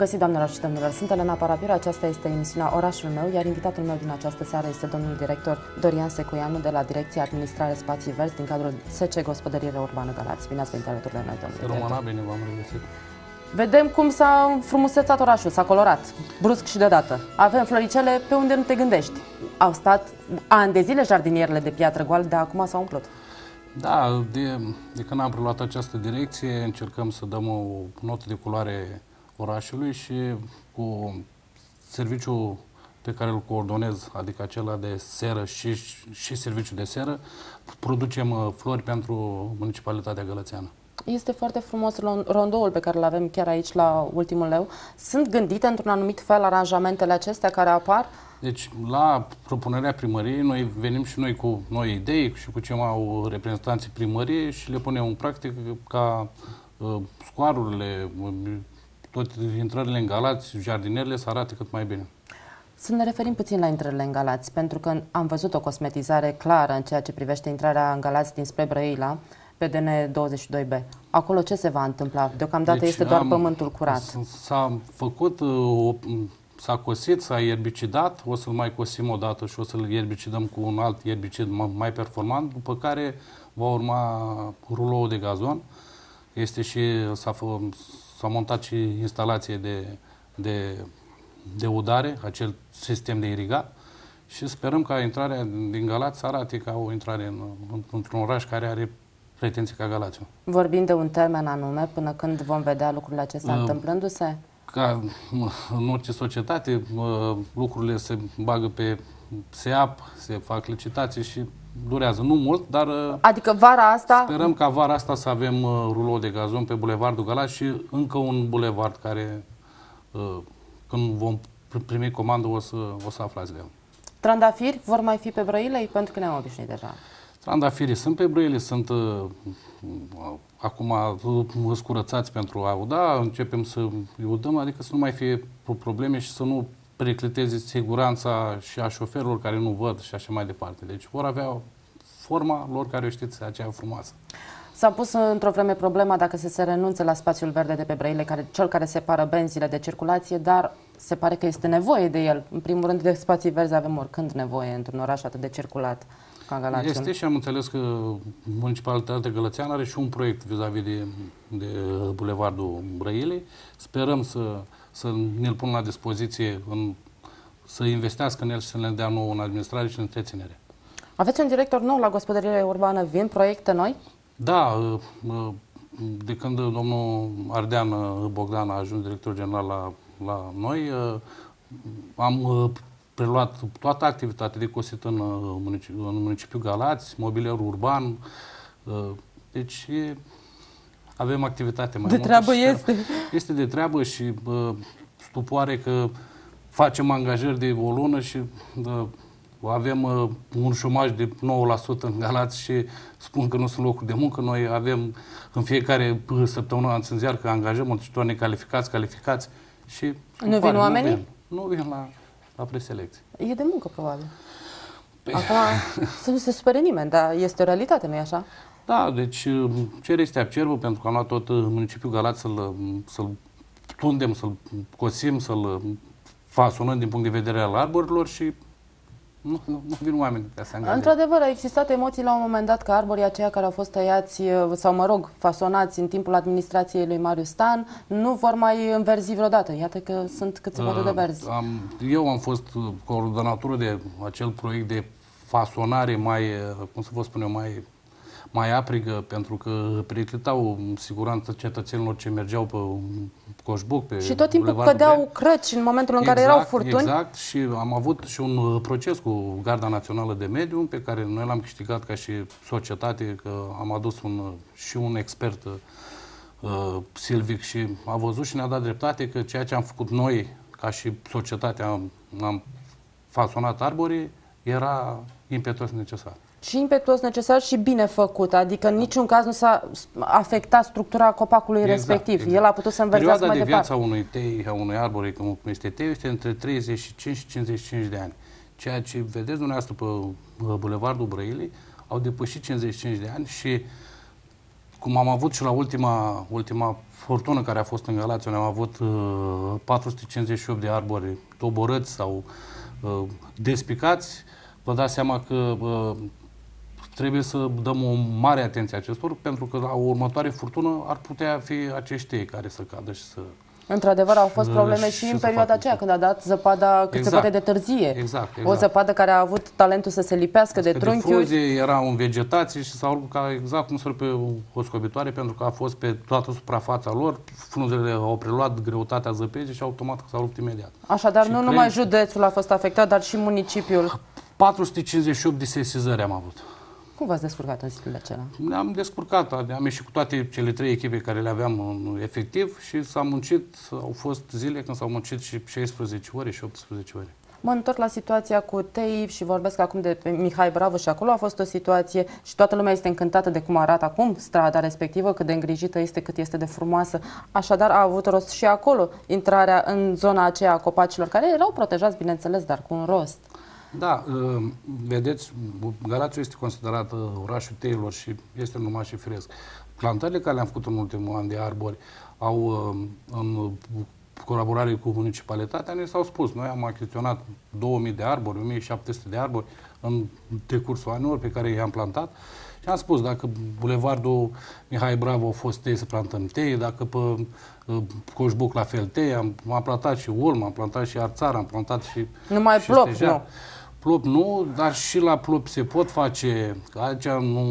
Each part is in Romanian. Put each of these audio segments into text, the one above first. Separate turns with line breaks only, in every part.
găsit, doamnelor și domnilor! Sunt Elena Parapir, aceasta este emisiunea Orașul meu, iar invitatul meu din această seară este domnul director Dorian Secuianu de la Direcția Administrare Spații Verzi din cadrul SC Gospodărire Urbană Galați. Bine ați venit alături de noi, domnul director!
Româna, bine v-am regăsit!
Vedem cum s-a frumusețat orașul, s-a colorat, brusc și deodată. Avem floricele pe unde nu te gândești. Au stat ani de zile jardinierele de piatră goală, de acum s-au umplut.
Da, de când am preluat această direcție, încercăm să dăm o notă de culoare orașului și cu serviciul pe care îl coordonez, adică acela de seră și serviciul de seră, producem flori pentru municipalitatea gălățeană.
Este foarte frumos rondoul pe care îl avem chiar aici la ultimul leu. Sunt gândite într-un anumit fel aranjamentele acestea care apar?
Deci, la propunerea primăriei, noi venim și noi cu noi idei și cu ce au reprezentanții primăriei și le punem în practică ca scoarurile, toate intrările în Galați, jardinerele să arate cât mai bine.
Să ne referim puțin la intrările în Galați, pentru că am văzut o cosmetizare clară în ceea ce privește intrarea în Galați dinspre Brăila, pe DN22B. Acolo ce se va întâmpla? Deocamdată este doar pământul curat.
S-a făcut, s-a cosit, s-a erbicidat, o să-l mai cosim o dată și o să-l erbicidăm cu un alt erbicid mai performant, după care va urma ruloul de gazon. Este și, s-a montat și instalație de udare, acel sistem de irigat, și sperăm ca intrarea din Galați să arate ca o intrare într-un oraș care are pretenții ca Galațiul.
Vorbim de un termen anume până când vom vedea lucrurile acestea întâmplându-se?
Ca în orice societate, lucrurile se bagă se se fac licitații și durează nu mult, dar
adică vara asta
sperăm ca vara asta să avem rulou de gazon pe Bulevardul Galați și încă un bulevard care, când vom primi comandă, o să aflați de el.
Trandafiri vor mai fi pe Brăilei? Pentru că ne-am obișnuit deja.
Trandafirii sunt pe Brăile, sunt acum scurățați pentru a uda, începem să îi udăm, adică să nu mai fie probleme și să nu pericliteze siguranța și a șoferilor care nu văd și așa mai departe. Deci vor avea forma lor care o știți, aceea frumoasă.
S-a pus într-o vreme problema dacă se renunță la spațiul verde de pe Brăile, cel care separă benzile de circulație, dar se pare că este nevoie de el. În primul rând, de spații verzi avem oricând nevoie într-un oraș atât de circulat ca Galați.
Este și am înțeles că municipalitatea gălățeană are și un proiect vis-a-vis de Bulevardul Brăilei. Sperăm să ne-l pună la dispoziție, să investească în el și să ne dea nouă în administrare și în întreținere. Aveți
un director nou la Gospodărire Urbană, vin proiecte noi?
Da, de când domnul Ardean Bogdan a ajuns director general la noi, am preluat toată activitatea de cosit în municipiul Galați, mobilierul urban, deci avem activitate mai multă.
De treabă este.
Este de treabă și stupoare că facem angajări de o lună și avem un șomaj de 9% în Galați și spun că nu sunt locuri de muncă. Noi avem în fiecare săptămână în ziar că angajăm muncitori necalificați și
nu vin oamenii?
Nu vin la preselecție.
E de muncă, probabil. Acum, să nu se supere nimeni, dar este o realitate, nu-i așa?
Da, deci cer este abcerbă, pentru că am luat tot municipiul Galați să-l tundem, să-l cosim, să-l fasonăm din punct de vedere al arborilor și nu vin oameni ca să angajeze.
Într-adevăr, au existat emoții la un moment dat că arborii aceia care au fost tăiați sau, mă rog, fasonați în timpul administrației lui Marius Stan nu vor mai înverzi vreodată. Iată că sunt cât se poate de verzi.
Eu am fost coordonatorul de acel proiect de fasonare cum să vă spun eu, mai aprigă, pentru că periclitau siguranța cetățenilor ce mergeau pe Coșbuc, pe
și tot timpul cădeau crăci în momentul în care erau furtuni.
Exact, și am avut și un proces cu Garda Națională de Mediu, pe care noi l-am câștigat ca și societate, că am adus și un expert silvic și a văzut și ne-a dat dreptate că ceea ce am făcut noi, ca și societate, am fasonat arborii, era impetuos necesar.
Și impetuos necesar și bine făcut, adică în niciun caz nu s-a afectat structura copacului respectiv. Exact. El a putut să înverzească mai departe.
Perioada de viață a unui arbore, cum este teiul, este între 35 și 55 de ani. Ceea ce vedeți dumneavoastră pe Bulevardul Brăilei, au depășit 55 de ani și cum am avut și la ultima furtună care a fost în Galați, unde am avut 458 de arbori doborâți sau despicați, vă dați seama că trebuie să dăm o mare atenție acestor, pentru că la o următoare furtună ar putea fi acești tei care să cadă și să...
Într-adevăr, au fost probleme și în perioada aceea, când a dat zăpada cât se poate de târzie.
Exact.
O zăpadă care a avut talentul să se lipească de trunchiuri.
De frunze erau în vegetație și s-au rupt exact cum se rupe o scobitoare, pentru că a fost pe toată suprafața lor, frunzele au preluat greutatea zăpezii și automat s-au rupt imediat.
Așadar, nu numai județul a fost afectat, dar și municipiul.
458 de sesizări am avut.
Cum v-ați descurcat în zilele acelea?
Ne-am descurcat, am ieșit cu toate cele 3 echipe care le aveam în efectiv și s-a muncit, au fost zile când s-au muncit și 16 ore și 18 ore.
Mă întorc la situația cu TEI și vorbesc acum de Mihai Bravo și acolo a fost o situație și toată lumea este încântată de cum arată acum strada respectivă, cât de îngrijită este, cât este de frumoasă. Așadar a avut rost și acolo intrarea în zona aceea a copacilor, care erau protejați, bineînțeles, dar cu un rost.
Da, vedeți, Galațiul este considerat orașul teilor și este numai și firesc. Plantările care le-am făcut în ultimul an de arbori au, în colaborare cu municipalitatea, ne s-au spus. Noi am achiziționat 2000 de arbori, 1700 de arbori în decursul anilor pe care i-am plantat și am spus, dacă bulevardul Mihai Bravo a fost tei, să plantăm tei, dacă pe Coșbuc la fel tei, am plantat și ulm, am plantat și arțar, am plantat și...
Numai
și
plop,
stejar.
nu.
Plop nu, dar și la plop se pot face, aici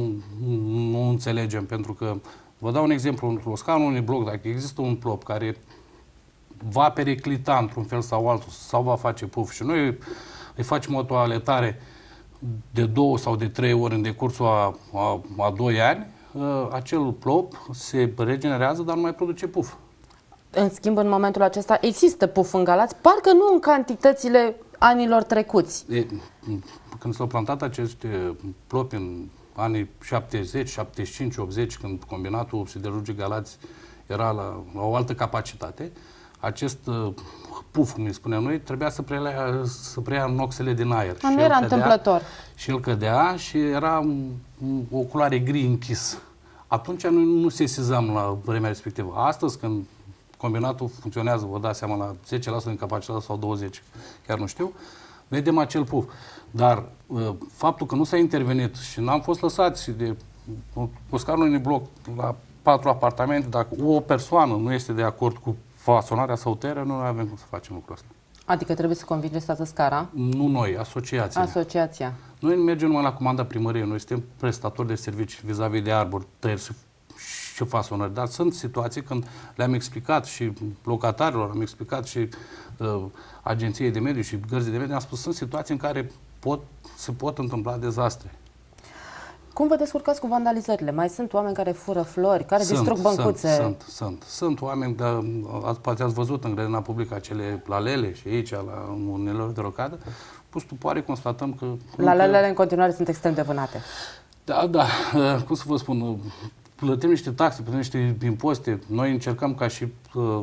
nu înțelegem, pentru că, vă dau un exemplu, într-o scară unui bloc, dacă există un plop care va periclita într-un fel sau altul, sau va face puf și noi îi facem o toaletare de 2 sau de 3 ori în decursul a 2 ani, acel plop se regenerează, dar nu mai produce puf.
În schimb, în momentul acesta există puf în Galați, parcă nu în cantitățile anilor trecuți.
Când s-au plantat acești plopi în anii 70, 75, 80, când combinatul siderurgic Galați era la o altă capacitate, acest puf, cum îi spunem noi, trebuia să preia noxele din aer.
Nu era întâmplător.
Și el cădea și era o culoare gri închis. Atunci noi nu sesizam la vremea respectivă. Astăzi, când combinatul funcționează, vă dați seama, la 10% din capacitate sau 20%, chiar nu știu, vedem acel puf. Dar faptul că nu s-a intervenit și n-am fost lăsați de cu scarul unui bloc la 4 apartamente, dacă o persoană nu este de acord cu fasonarea sau terea, nu avem cum să facem lucrul ăsta.
Adică trebuie să convingeți toată scara?
Nu noi, asociația.
Asociația.
Noi nu mergem numai la comanda primăriei, noi suntem prestatori de servicii vis-a-vis de arbori, tăieri și fasonări, dar sunt situații când le-am explicat și locatarilor, am explicat și agenției de mediu și gărzii de mediu, am spus, sunt situații în care se pot întâmpla dezastre.
Cum vă descurcați cu vandalizările? Mai sunt oameni care fură flori, care distrug băncuțe?
Sunt oameni, dar poate ați văzut în grădina publică acele lalele și aici, la unelor de rocadă, cu stupoare constatăm că...
Lalelele în continuare sunt extrem de vânate.
Da, cum să vă spun, plătim niște taxe, plătim niște impozite, noi încercăm ca și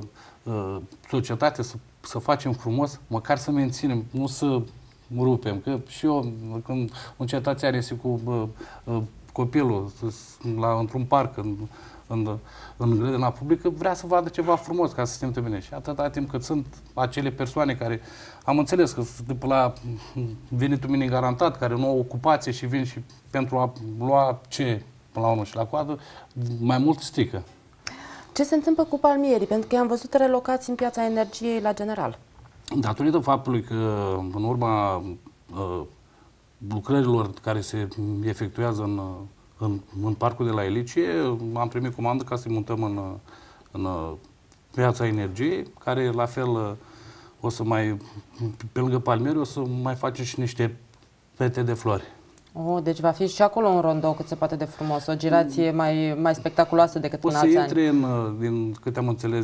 societate să facem frumos, măcar să menținem, nu să rupem. Că și eu, când un cetățean este cu copilul într-un parc, în grădina publică, vrea să vadă ceva frumos ca să se simtă bine. Și atâta timp cât sunt acele persoane care, am înțeles că după la venitul minim garantat, care nu au ocupație și vin și pentru a lua ce până la urmă și la coadă, mai mult strică.
Ce se întâmplă cu palmierii? Pentru că i-am văzut relocați în piața energiei la General.
Datorită faptului că în urma lucrărilor care se efectuează în parcul de la Elicie, am primit comandă ca să-i mutăm în piața energiei, care la fel o să mai, pe lângă palmieri, o să mai face și niște pete de flori.
Deci va fi și acolo un rondou cât se poate de frumos, o girație mai spectaculoasă decât în alți ani.
O să intre, din câte am înțeles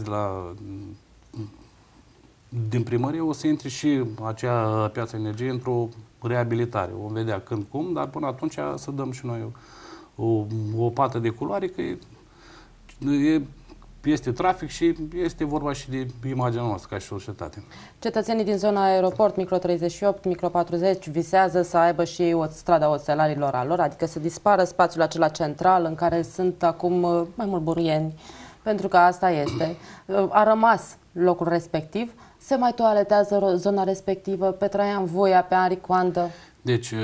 din primărie, o să intre și acea piață energiei într-o reabilitare. O vom vedea când, cum, dar până atunci să dăm și noi o pată de culoare, că e este trafic și este vorba și de imaginea noastră ca și societate.
Cetățenii din zona aeroport, micro 38, micro 40, visează să aibă și o stradă oțelarilor a lor, adică să dispară spațiul acela central în care sunt acum mai mult buruieni, pentru că asta este. A rămas locul respectiv, se mai toaletează zona respectivă pe Traian Voia, pe Henri Coandă.
Deci,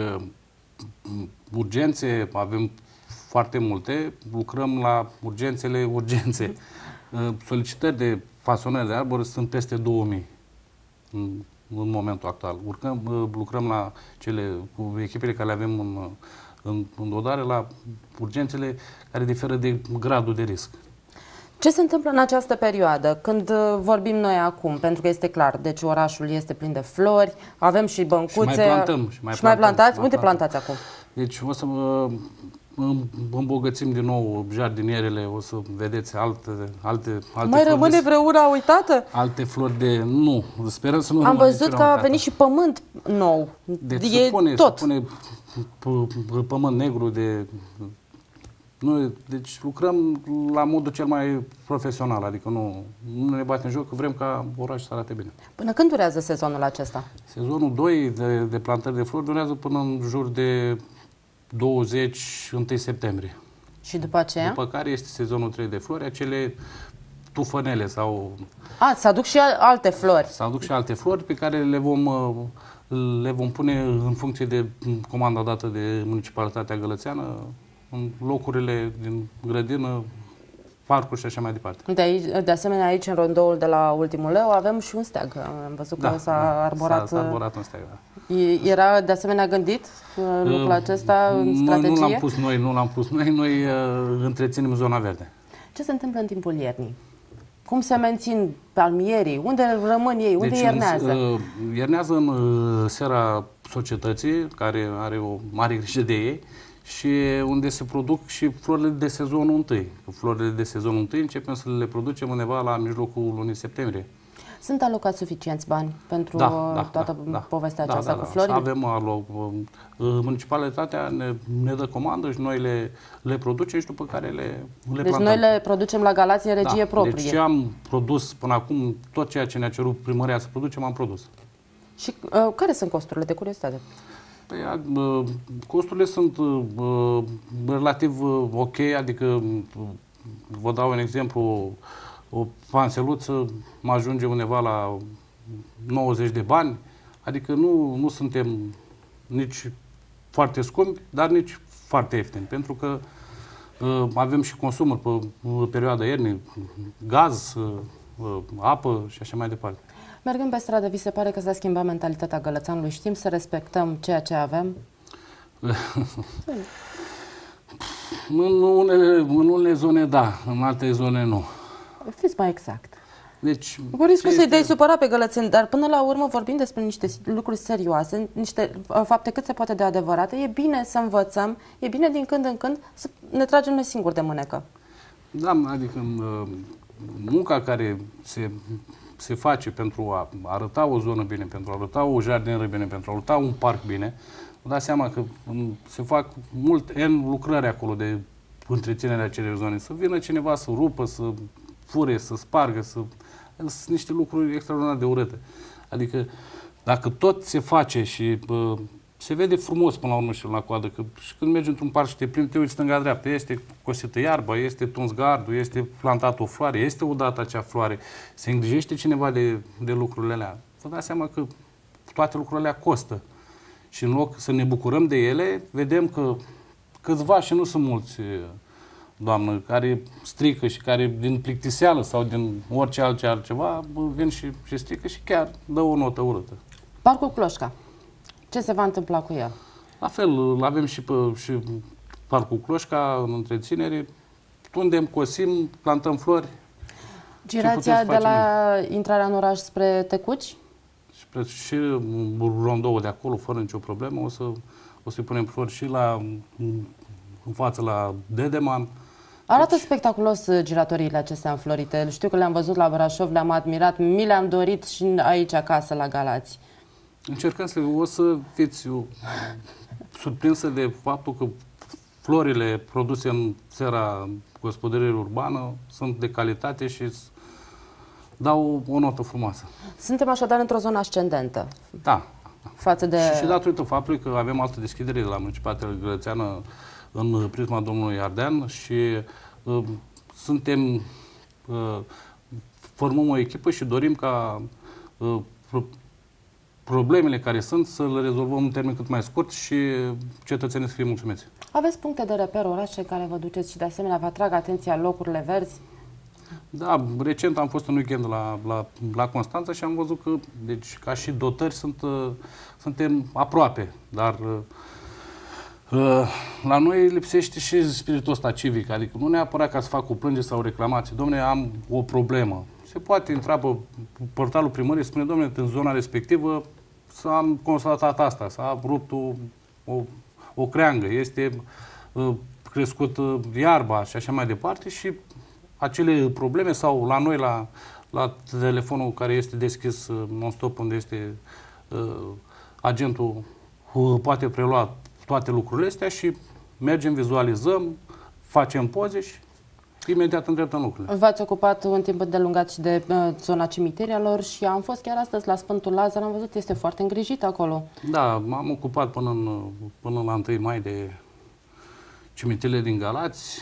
urgențe avem foarte multe, lucrăm la urgențe. Solicitări de fasonări de arbori sunt peste 2000 în momentul actual. Lucrăm la cu echipele care le avem în dodare la urgențele care diferă de gradul de risc.
Ce se întâmplă în această perioadă, când vorbim noi acum? Pentru că este clar, deci orașul este plin de flori, avem și băncuțe.
Și mai
plantați? Unde plantați acum?
Deci o să îmbogățim din nou jardinierele, o să vedeți alte
mai rămâne vreuna uitată?
Alte flori de... Nu, sperăm să nu
am văzut că a venit și pământ nou.
Deci
se pune
pământ negru de... Noi, deci lucrăm la modul cel mai profesional, adică nu ne batem joc, că vrem ca orașul să arate bine.
Până când durează sezonul acesta?
Sezonul 2 de plantări de flori durează până în jur de 21 septembrie.
Și după aceea?
După care este sezonul 3 de flori, acele tufănele sau...
Se aduc și alte flori.
Se aduc și alte flori pe care le vom pune în funcție de comanda dată de Municipalitatea Gălățeană în locurile din grădină, parcuri și așa mai departe.
De asemenea, aici, în rondoul de la Ultimul Leu, avem și un steag. Am văzut că s-a arborat...
S-a arborat un steag, da.
Era de asemenea gândit lucrul acesta în strategie?
Nu l-am pus noi, noi întreținem zona verde.
Ce se întâmplă în timpul iernii? Cum se mențin palmierii? Unde rămân ei? Unde iernează?
Iernează în seara societății, care are o mare grijă de ei, și unde se produc și florile de sezonul întâi. Florile de sezonul întâi începem să le producem undeva la mijlocul lunii septembrie.
Sunt alocați suficienți bani pentru toată povestea aceasta cu florile?
Avem municipalitatea ne dă comandă și noi le producem și după care le plantăm.
Deci noi le producem la Galați în regie proprie.
Deci ce am produs până acum, tot ceea ce ne-a cerut primăria să producem, am produs.
Și care sunt costurile, de curiozitate?
Costurile sunt relativ ok, adică vă dau un exemplu, o panseluță mă ajunge undeva la 90 de bani, adică nu suntem nici foarte scumpi, dar nici foarte ieftini, pentru că avem și consumuri pe perioada iernii, gaz, apă și așa mai departe.
Mergând pe stradă, vi se pare că s-a schimbat mentalitatea gălățeanului? Știm să respectăm ceea ce avem?
În unele zone da, în alte zone nu.
Fiți mai exact.
Deci,
cu riscul să-i dai supărat pe gălățeni, dar până la urmă vorbim despre niște lucruri serioase, niște fapte cât se poate de adevărate. E bine să învățăm, e bine din când în când să ne tragem noi singuri de mânecă.
Da, adică munca care se face pentru a arăta o zonă bine, pentru a arăta o jardinieră bine, pentru a arăta un parc bine, vă dați seama că se fac lucrări acolo de întreținerea acelei zone. Să vină cineva să rupă, să fure, să spargă, sunt niște lucruri extraordinar de urâte. Adică dacă tot se face și se vede frumos până la urmă și la coadă, că și când mergi într-un parc și te plimbi, te uiți stânga-dreapta, este cosită iarba, este tuns gardul, este plantată o floare, este udată acea floare, se îngrijește cineva de lucrurile alea. Vă dați seama că toate lucrurile alea costă. Și în loc să ne bucurăm de ele, vedem că câțiva, și nu sunt mulți, doamnă, care strică și care din plictiseală sau din orice altceva vin și strică și chiar dă o notă urâtă.
Parcul Cloșca. Ce se va întâmpla cu el?
La fel, îl avem și Parcul Cloșca în întreținere. Tundem, cosim, plantăm flori.
Girația de la intrarea în oraș spre Tecuci?
Și rondoul de acolo, fără nicio problemă, o să-i punem flori și în față la Dedeman.
Arată spectaculos giratoriile acestea înflorite. Știu că le-am văzut la Brașov, le-am admirat, mi le-am dorit și aici acasă la Galați.
Încercăm o să fiți surprinsă de faptul că florile produse în sfera gospodăriei urbană sunt de calitate și dau o notă frumoasă.
Suntem așadar într-o zonă ascendentă.
Da.
Față de...
Și datorită faptului că avem altă deschidere de la Municipalitatea Gălățeană în prisma domnului Ardean și formăm o echipă și dorim ca problemele care sunt să le rezolvăm în termen cât mai scurt și cetățenii să fie mulțumiți.
Aveți puncte de reper, orașe care vă duceți și de asemenea vă atrag atenția locurile verzi?
Da, recent am fost în weekend la Constanța și am văzut că, deci, ca și dotări suntem aproape, dar la noi lipsește și spiritul ăsta civic, adică nu neapărat ca să fac o plângere sau o reclamație. Dom'le, am o problemă. Se poate intra pe portalul primăriei și spune, dom'le, în zona respectivă s-a constatat asta, s-a rupt o creangă, este crescut iarba și așa mai departe și acele probleme sau la noi, la telefonul care este deschis non-stop, unde este agentul, poate prelua toate lucrurile astea și mergem, vizualizăm, facem poze și imediat îndreptăm lucrurile. V-ați
ocupat un timp îndelungat și de zona cimiteriilor și am fost chiar astăzi la Sfântul Lazar, am văzut, este foarte îngrijit acolo.
Da, m-am ocupat până la 1 mai de cimitirele din Galați.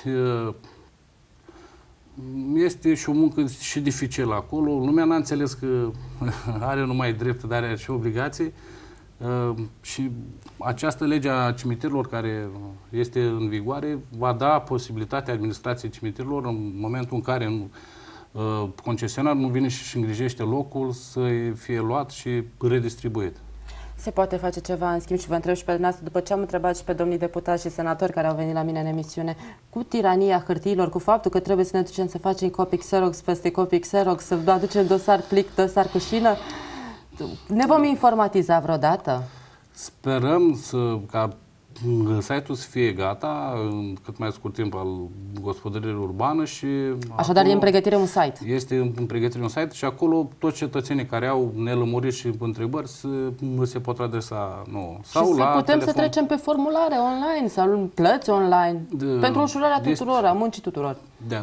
Este și o muncă și dificilă acolo. Lumea n-a înțeles că are numai drept, dar are și obligații. Și această lege a cimitirilor care este în vigoare va da posibilitatea administrației cimitirilor în momentul în care concesionarul nu vine și îngrijește locul să fie luat și redistribuit.
Se poate face ceva în schimb și vă întreb și pe dumneavoastră, după ce am întrebat și pe domnii deputați și senatori care au venit la mine în emisiune, cu tirania hârtiilor, cu faptul că trebuie să ne ducem să facem copii Xerox peste copii Xerox, să aducem dosar plic, dosar cu șină, ne vom informatiza vreodată?
Sperăm ca site-ul să fie gata în cât mai scurt timp al gospodăriei urbană și...
Așadar e în pregătire un site.
Este în pregătire un site și acolo toți cetățenii care au nelămuriri și întrebări se pot adresa nouă.
Sau și putem telefon. Să trecem pe formulare online sau plăți online pentru ușurarea tuturor, a muncii tuturor.
Da,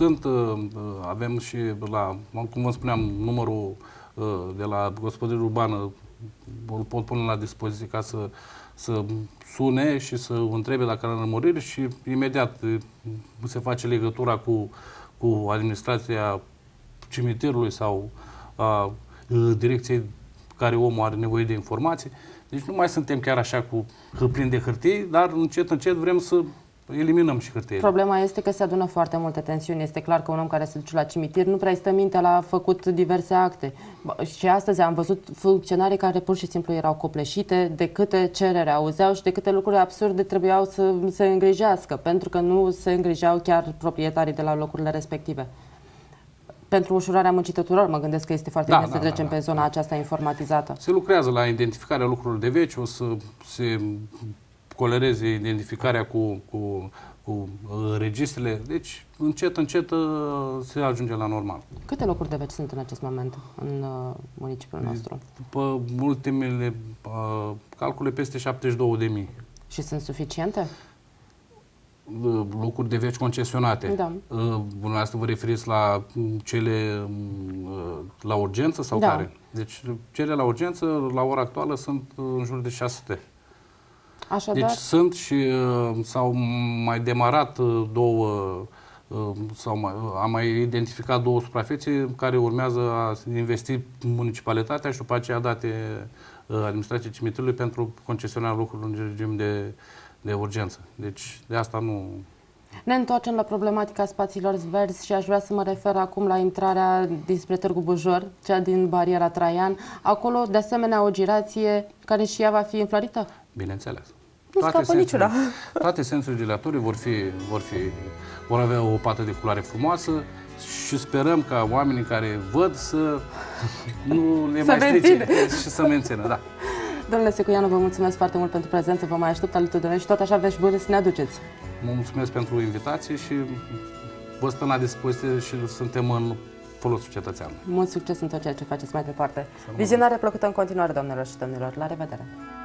avem și cum vă spuneam, numărul de la gospodărie urbană îl pot pune la dispoziție ca să sune și să întrebe dacă are înmăriri și imediat se face legătura cu administrația cimitirului sau a direcției care omul are nevoie de informații. Deci nu mai suntem chiar așa cu plini de hârtii, dar încet, încet vrem să eliminăm și hârtiile.
Problema este că se adună foarte multe tensiuni. Este clar că un om care se duce la cimitir nu prea stă minte, a făcut diverse acte. Și astăzi am văzut funcționari care pur și simplu erau copleșite de câte cerere auzeau și de câte lucruri absurde trebuiau să se îngrijească, pentru că nu se îngrijeau chiar proprietarii de la locurile respective. Pentru ușurarea muncii tuturor, mă gândesc că este foarte bine să trecem pe zona aceasta informatizată.
Se lucrează la identificarea lucrurilor de vechi, o să se colereze identificarea cu registrele, deci încet, încet se ajunge la normal.
Câte locuri de veci sunt în acest moment în municipiul nostru?
După ultimele calcule, peste 72.000.
Și sunt suficiente?
Locuri de veci concesionate.
Da.
Dumneavoastră vă referiți la cele la urgență sau care? Deci cele la urgență, la ora actuală, sunt în jur de 600.
Așadar...
Deci sunt și s-au mai demarat am mai identificat 2 suprafețe care urmează a investi municipalitatea și după aceea date administrației cimitirului pentru concesionarea locurilor în regim de urgență. Deci de asta nu...
Ne întoarcem la problematica spațiilor verzi și aș vrea să mă refer acum la intrarea dinspre Târgu Bujor, cea din bariera Traian. Acolo, de asemenea, o girație care și ea va fi înflorită?
Bineînțeles.
Nu scapă niciuna.
Toate sensurile giratorii vor avea o pată de culoare frumoasă și sperăm ca oamenii care văd să nu le mai strice și să mențină. Da.
Domnule Secuianu, vă mulțumesc foarte mult pentru prezență, vă mai aștept alături de noi și tot așa vești bune să ne aduceți.
Mă mulțumesc pentru invitație și vă stăm la dispoziție și suntem în folosul cetățeanului.
Mult succes în tot ceea ce faceți mai departe. Vizionare plăcută în continuare, doamnelor și domnilor. La revedere!